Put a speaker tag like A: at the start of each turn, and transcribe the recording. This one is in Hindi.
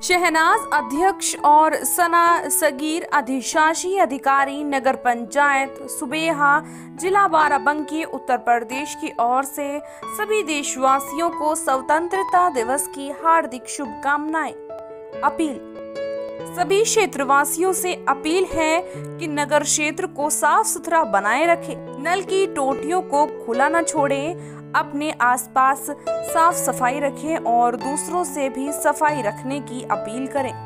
A: शहनाज अध्यक्ष और सना सगीर अधिशासी अधिकारी नगर पंचायत सुबेहा जिला बाराबंकी उत्तर प्रदेश की ओर से सभी देशवासियों को स्वतंत्रता दिवस की हार्दिक शुभकामनाएं। अपील। सभी क्षेत्रवासियों से अपील है कि नगर क्षेत्र को साफ सुथरा बनाए रखें, नल की टोटियों को खुला न छोड़ें, अपने आसपास साफ सफाई रखें और दूसरों से भी सफाई रखने की अपील करें।